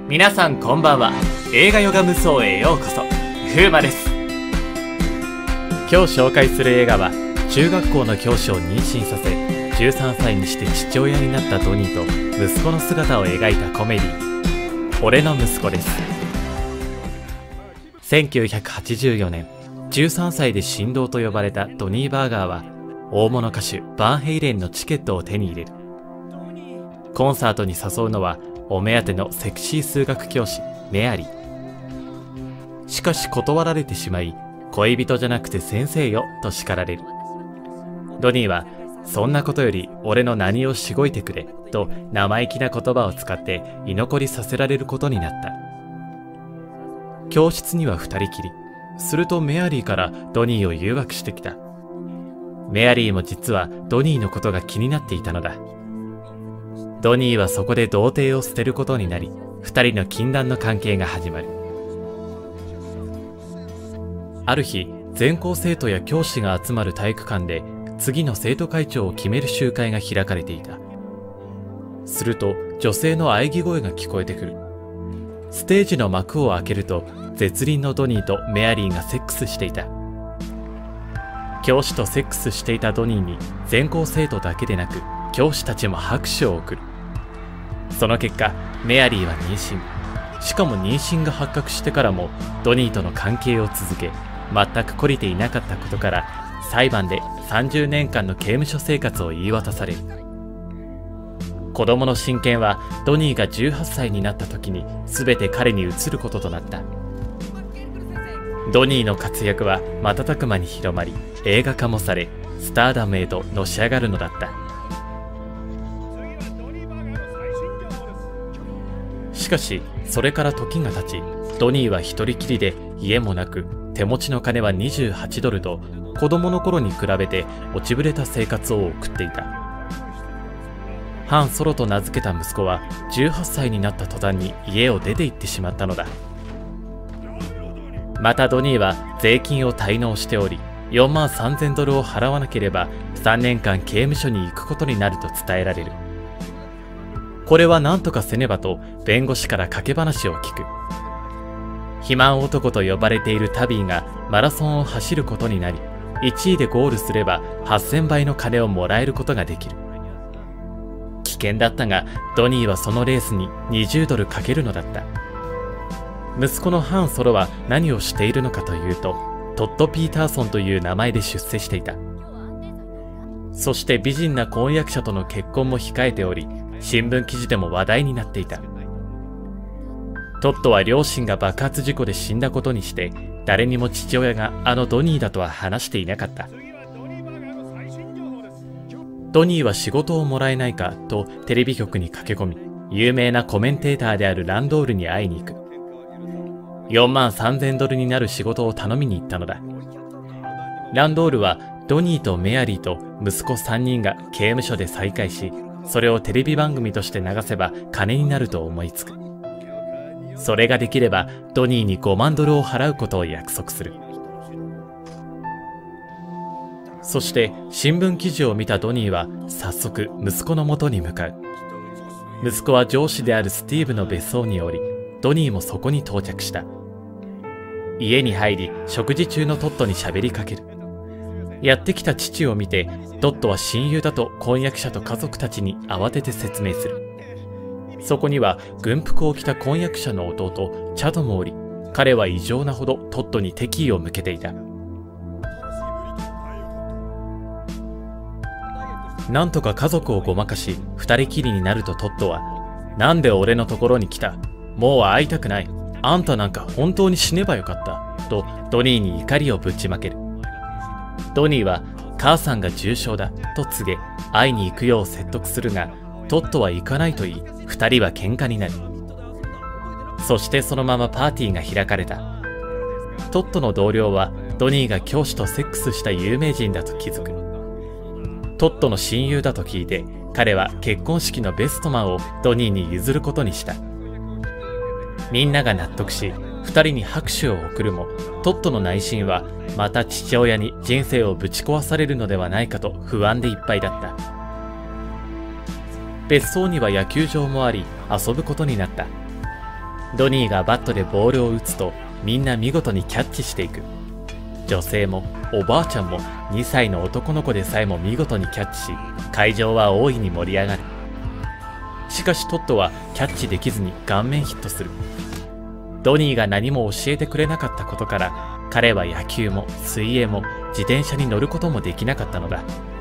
皆さんこんばんは。映画ヨガ無双へようこそ。風磨です。今日紹介する映画は、中学校の教師を妊娠させ13歳にして父親になったドニーと息子の姿を描いたコメディ俺の息子です。1984年、13歳で神童と呼ばれたドニー・バーガーは大物歌手バンヘイレンのチケットを手に入れる。コンサートに誘うのはお目当てのセクシー数学教師メアリー。しかし断られてしまい、恋人じゃなくて先生よと叱られる。ドニーはそんなことより俺の何をしごいてくれと生意気な言葉を使って居残りさせられることになった。教室には二人きり。するとメアリーからドニーを誘惑してきた。メアリーも実はドニーのことが気になっていたのだ。ドニーはそこで童貞を捨てることになり、二人の禁断の関係が始まる。ある日、全校生徒や教師が集まる体育館で次の生徒会長を決める集会が開かれていた。すると女性の喘ぎ声が聞こえてくる。ステージの幕を開けると絶倫のドニーとメアリーがセックスしていた。教師とセックスしていたドニーに全校生徒だけでなく教師たちも拍手を送る。その結果、メアリーは妊娠。しかも妊娠が発覚してからもドニーとの関係を続け、全く懲りていなかったことから裁判で30年間の刑務所生活を言い渡される。子供の親権はドニーが18歳になった時に全て彼に移ることとなった。ドニーの活躍は瞬く間に広まり、映画化もされ、スターダムへとのし上がるのだった。しかし、それから時が経ち、ドニーは一人きりで家もなく、手持ちの金は28ドルと、子供の頃に比べて落ちぶれた生活を送っていた。ハン・ソロと名付けた息子は、18歳になった途端に家を出て行ってしまったのだ。またドニーは税金を滞納しており、4万3000ドルを払わなければ3年間刑務所に行くことになると伝えられる。これは何とかせねばと弁護士から賭け話を聞く。肥満男と呼ばれているタビーがマラソンを走ることになり、1位でゴールすれば8000倍の金をもらえることができる。危険だったが、ドニーはそのレースに20ドルかけるのだった。息子のハン・ソロは何をしているのかというと、トッド・ピーターソンという名前で出世していた。そして美人な婚約者との結婚も控えており、新聞記事でも話題になっていた。トッドは両親が爆発事故で死んだことにして、誰にも父親があのドニーだとは話していなかった。ドニーは仕事をもらえないかとテレビ局に駆け込み、有名なコメンテーターであるランドールに会いに行く。4万3000ドルになる仕事を頼みに行ったのだ。ランドールはドニーとメアリーと息子3人が刑務所で再会し、それをテレビ番組として流せば金になると思いつく。それができればドニーに5万ドルを払うことを約束する。そして新聞記事を見たドニーは早速息子の元に向かう。息子は上司であるスティーブの別荘におり、ドニーもそこに到着した。家に入り食事中のトットに喋りかける。やってきた父を見て、トットは親友だと婚約者と家族たちに慌てて説明する。そこには軍服を着た婚約者の弟チャドもおり、彼は異常なほどトットに敵意を向けていた。なんとか家族をごまかし二人きりになるとトットは、なんで俺のところに来た、もう会いたくない、あんたなんか本当に死ねばよかったとドニーに怒りをぶちまける。ドニーは母さんが重傷だと告げ、会いに行くよう説得するが、トットは行かないと言い、二人は喧嘩になる。そしてそのままパーティーが開かれた。トットの同僚はドニーが教師とセックスした有名人だと気づく。トットの親友だと聞いて、彼は結婚式のベストマンをドニーに譲ることにした。みんなが納得し、二人に拍手を送るも、トットの内心はまた父親に人生をぶち壊されるのではないかと不安でいっぱいだった。別荘には野球場もあり、遊ぶことになった。 ドニーがバットでボールを打つとみんな見事にキャッチしていく。女性もおばあちゃんも2歳の男の子でさえも見事にキャッチし、会場は大いに盛り上がる。しかしトットはキャッチできずに顔面ヒットする。ドニーが何も教えてくれなかったことから、彼は野球も水泳も自転車に乗ることもできなかったのだ。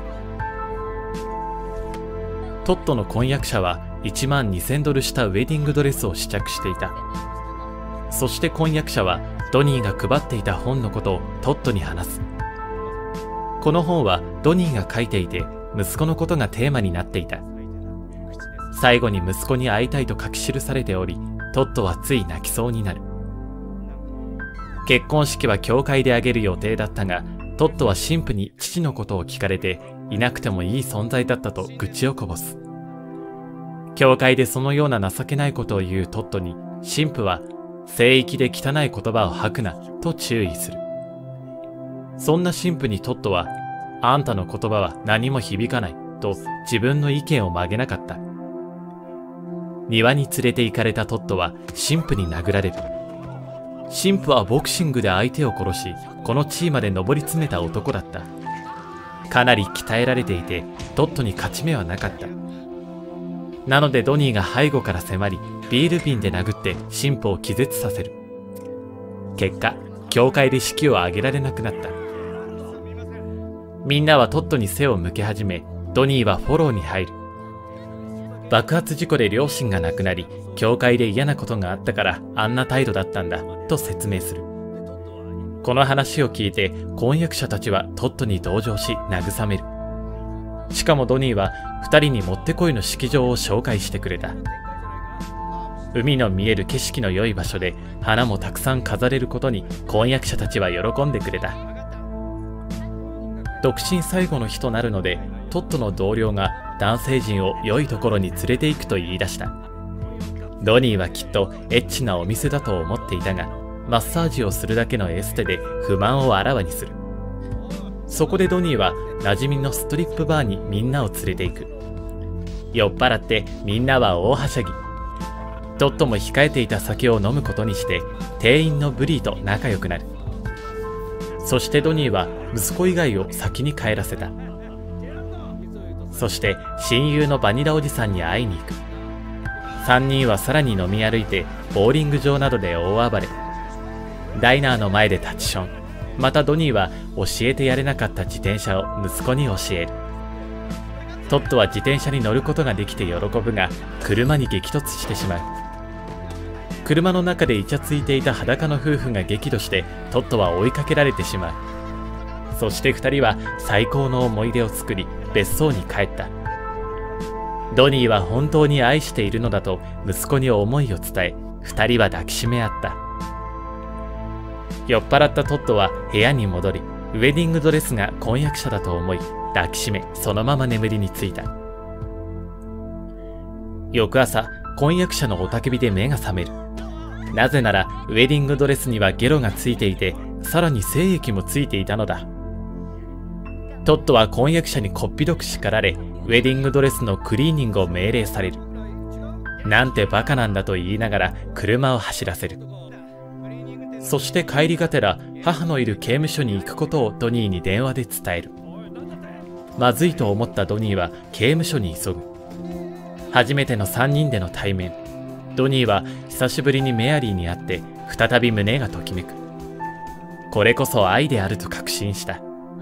トットの婚約者は1万2000ドルしたウェディングドレスを試着していた。そして婚約者はドニーが配っていた本のことをトットに話す。この本はドニーが書いていて、息子のことがテーマになっていた。最後に息子に会いたいと書き記されており、トットはつい泣きそうになる。結婚式は教会で挙げる予定だったが、トットは神父に父のことを聞かれて、いなくてもいい存在だったと愚痴をこぼす。教会でそのような情けないことを言うトットに、神父は聖域で汚い言葉を吐くなと注意する。そんな神父にトットは、あんたの言葉は何も響かないと自分の意見を曲げなかった。庭に連れて行かれたトットは神父に殴られる。神父はボクシングで相手を殺し、この地位まで上り詰めた男だった。かなり鍛えられていて、トットに勝ち目はなかった。なのでドニーが背後から迫り、ビール瓶で殴って神父を気絶させる。結果、教会で式を挙げられなくなった。みんなはトットに背を向け始め、ドニーはフォローに入る。爆発事故で両親が亡くなり、教会で嫌なことがあったからあんな態度だったんだと説明する。この話を聞いて婚約者たちはトットに同情し慰める。しかもドニーは2人にもってこいの式場を紹介してくれた。海の見える景色の良い場所で花もたくさん飾れることに婚約者たちは喜んでくれた。独身最後の日となるので、トットの同僚が男性陣を良いところに連れて行くと言い出した。ドニーはきっとエッチなお店だと思っていたが、マッサージをするだけのエステで不満をあらわにする。そこでドニーは馴染みのストリップバーにみんなを連れて行く。酔っ払ってみんなは大はしゃぎ。トットも控えていた酒を飲むことにして、店員のブリーと仲良くなる。そしてドニーは息子以外を先に帰らせた。そして親友のバニラおじさんに会いに行く。3人はさらに飲み歩いてボーリング場などで大暴れ。ダイナーの前で立ちション。またドニーは教えてやれなかった自転車を息子に教える。トットは自転車に乗ることができて喜ぶが、車に激突してしまう。車の中でイチャついていた裸の夫婦が激怒して、トットは追いかけられてしまう。そして2人は最高の思い出を作り、別荘に帰った。ドニーは本当に愛しているのだと息子に思いを伝え、2人は抱きしめ合った。酔っ払ったトットは部屋に戻り、ウェディングドレスが婚約者だと思い、抱きしめそのまま眠りについた。翌朝、婚約者の雄たけびで目が覚める。なぜならウェディングドレスにはゲロがついていて、さらに精液もついていたのだ。トットは婚約者にこっぴどく叱られ、ウェディングドレスのクリーニングを命令される。なんてバカなんだと言いながら車を走らせる。そして帰りがてら母のいる刑務所に行くことをドニーに電話で伝える。まずいと思ったドニーは刑務所に急ぐ。初めての3人での対面。ドニーは久しぶりにメアリーに会って再び胸がときめく。これこそ愛であると確信した。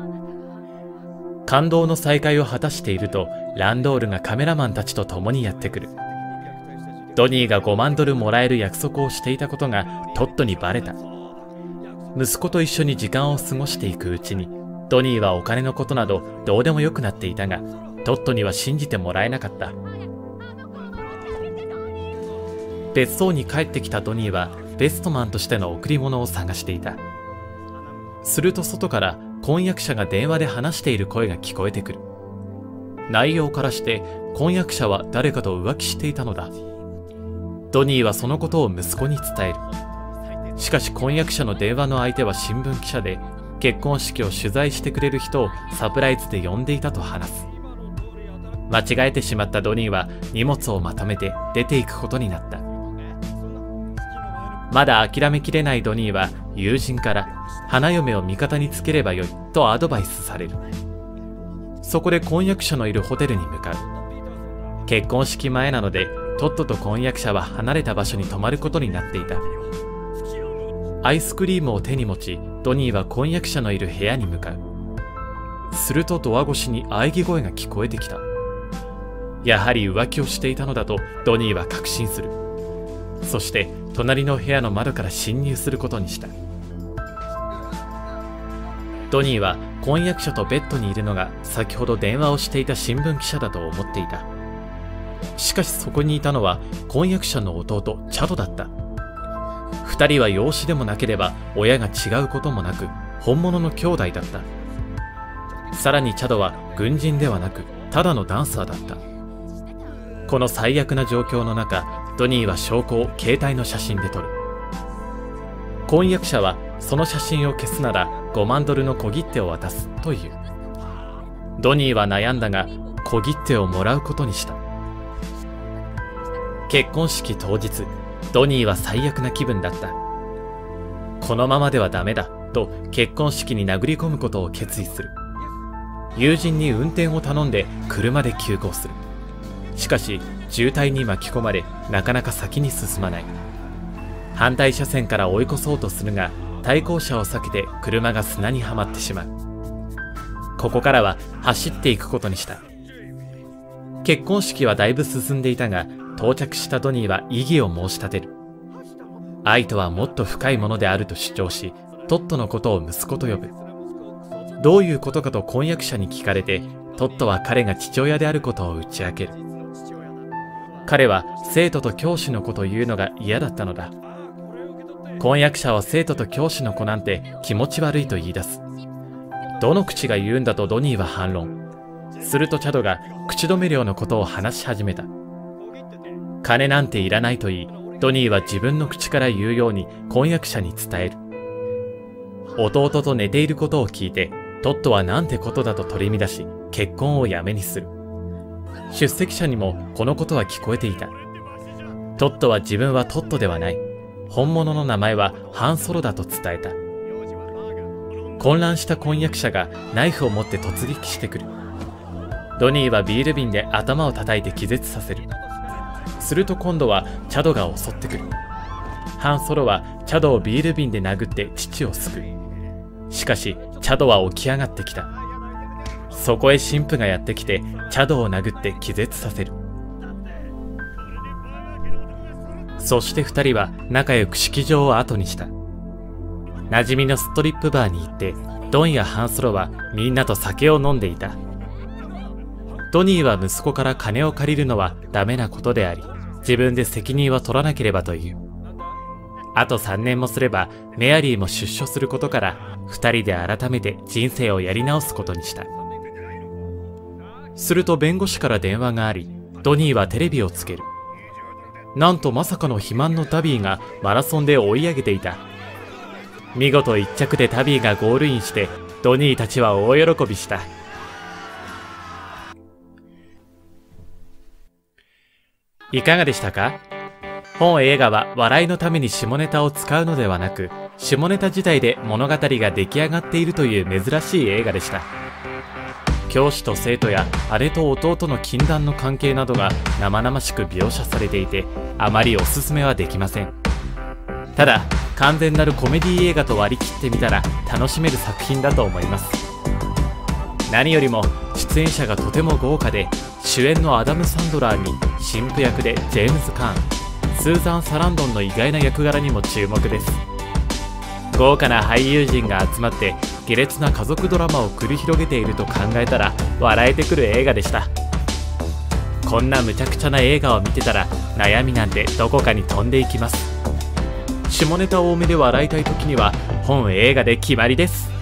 感動の再会を果たしていると、ランドールがカメラマンたちと共にやってくる。ドニーが5万ドルもらえる約束をしていたことがトットにバレた。息子と一緒に時間を過ごしていくうちに、ドニーはお金のことなどどうでもよくなっていたが、トットには信じてもらえなかった。別荘に帰ってきたドニーはベストマンとしての贈り物を探していた。すると外から婚約者が電話で話している声が聞こえてくる。内容からして婚約者は誰かと浮気していたのだ。ドニーはそのことを息子に伝える。しかし婚約者の電話の相手は新聞記者で、結婚式を取材してくれる人をサプライズで呼んでいたと話す。間違えてしまったドニーは荷物をまとめて出ていくことになった。 まだ諦めきれないドニーは友人から花嫁を味方につければよいとアドバイスされる。そこで婚約者のいるホテルに向かう。結婚式前なのでトットと婚約者は離れた場所に泊まることになっていた。アイスクリームを手に持ち、ドニーは婚約者のいる部屋に向かう。するとドア越しに喘ぎ声が聞こえてきた。やはり浮気をしていたのだとドニーは確信する。そして隣の部屋の窓から侵入することにした。ドニーは婚約者とベッドにいるのが先ほど電話をしていた新聞記者だと思っていた。しかしそこにいたのは婚約者の弟チャドだった。二人は養子でもなければ親が違うこともなく本物の兄弟だった。さらにチャドは軍人ではなくただのダンサーだった。この最悪な状況の中、ドニーは証拠を携帯の写真で撮る。婚約者はその写真を消すなら5万ドルの小切手を渡すという。ドニーは悩んだが小切手をもらうことにした。結婚式当日、ドニーは最悪な気分だった。このままではダメだと結婚式に殴り込むことを決意する。友人に運転を頼んで車で急行する。しかし渋滞に巻き込まれなかなか先に進まない。反対車線から追い越そうとするが対向車を避けて車が砂にはまってしまう。ここからは走っていくことにした。結婚式はだいぶ進んでいたが到着したドニーは異議を申し立てる。愛とはもっと深いものであると主張し、トットのことを息子と呼ぶ。どういうことかと婚約者に聞かれて、トットは彼が父親であることを打ち明ける。彼は生徒と教師の子というのが嫌だったのだ。婚約者は生徒と教師の子なんて気持ち悪いと言い出す。どの口が言うんだとドニーは反論。するとチャドが口止め料のことを話し始めた。金なんていらないと言い、ドニーは自分の口から言うように婚約者に伝える。弟と寝ていることを聞いて、トットはなんてことだと取り乱し、結婚をやめにする。出席者にもこのことは聞こえていた。トットは自分はトットではない。本物の名前はハンソロだと伝えた。混乱した婚約者がナイフを持って突撃してくる。ドニーはビール瓶で頭を叩いて気絶させる。すると今度はチャドが襲ってくる。ハンソロはチャドをビール瓶で殴って父を救う。しかしチャドは起き上がってきた。そこへ神父がやってきてチャドを殴って気絶させる。そして二人は仲良く式場を後にした。馴染みのストリップバーに行ってドンやハンソロはみんなと酒を飲んでいた。ドニーは息子から金を借りるのはダメなことであり、自分で責任は取らなければという。あと3年もすればメアリーも出所することから、2人で改めて人生をやり直すことにした。すると弁護士から電話があり、ドニーはテレビをつける。なんとまさかの肥満のタビーがマラソンで追い上げていた。見事1着でタビーがゴールインして、ドニーたちは大喜びした。いかがでしたか？本映画は笑いのために下ネタを使うのではなく、下ネタ自体で物語が出来上がっているという珍しい映画でした。教師と生徒や姉と弟の禁断の関係などが生々しく描写されていて、あまりおすすめはできません。ただ、完全なるコメディ映画と割り切ってみたら楽しめる作品だと思います。何よりも出演者がとても豪華で、主演のアダム・サンドラーに神父役でジェームズ・カーン、スーザン・サランドンの意外な役柄にも注目です。豪華な俳優陣が集まって下劣な家族ドラマを繰り広げていると考えたら笑えてくる映画でした。こんな無茶苦茶な映画を見てたら悩みなんてどこかに飛んでいきます。下ネタ多めで笑いたい時には本映画で決まりです。